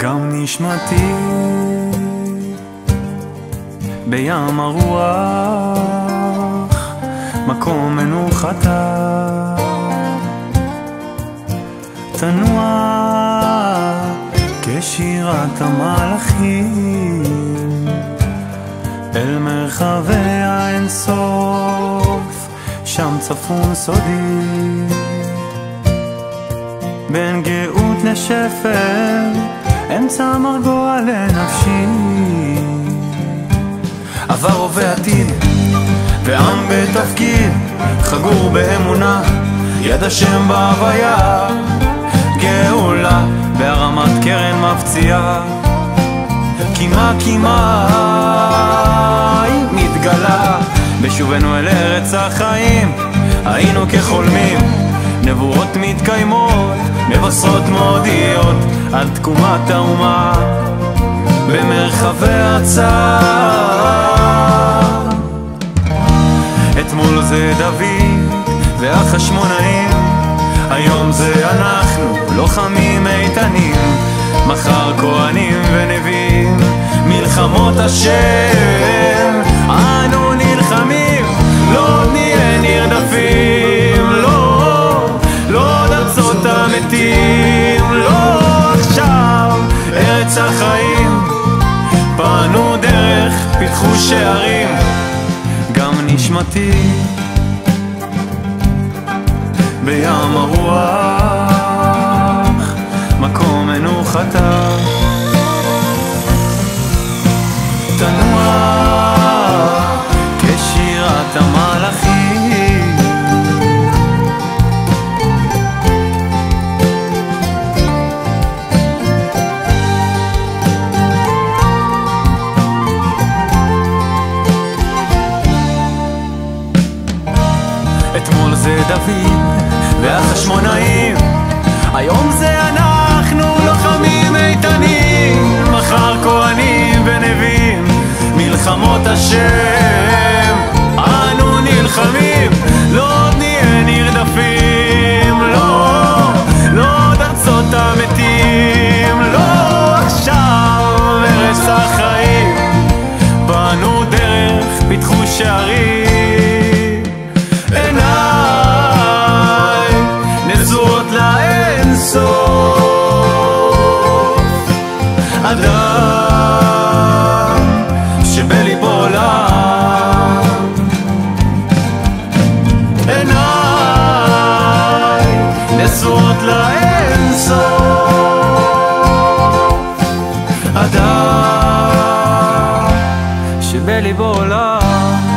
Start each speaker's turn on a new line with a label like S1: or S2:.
S1: גם נשמתי בים הרוח, מקום מנוחתה תנוע כשירת המלאכים אל מרחבי האינסוף, שם צפון סודי בין גאות נשפר, אמצע מרגוע לנפשי. עבר הווה עתיד ועם בתפקיד, חגור באמונה, יד השם בהוויה, גאולה בהרמת קרן מפציעה, קימה קימה היא מתגלה. בשובנו אל ארץ החיים היינו כחולמים, נבואות מתקיימות, מבשרות מודיעות על תקומת האומה במרחבי הצער. אתמול זה דוד והחשמונאים, היום זה אנחנו לוחמים איתנים, מחר כהנים ונביאים, מלחמות השם אנו נלחמים, לא נהיה נרדפים, לא עוד ארצות המתים, לא עכשיו ארץ החיים, פנו דרך, פיתחו שערים, גם נשמתי בים הרוח, מקום מנוחתה תנוע כשירת המלאכים. אתמול זה דוד והחשמונאים, היום זה אנחנו לוחמים איתנים, מחר כהנים ונביאים, מלחמות השם אנו נלחמים, לא עוד נהיה נרדפים, לא עוד ארצות המתים, לא עכשיו ארץ החיים, פנו דרך, פיתחו שערים, אדם שבליבו עולם, עיניי נשואות לאינסוף, אדם שבליבו עולם.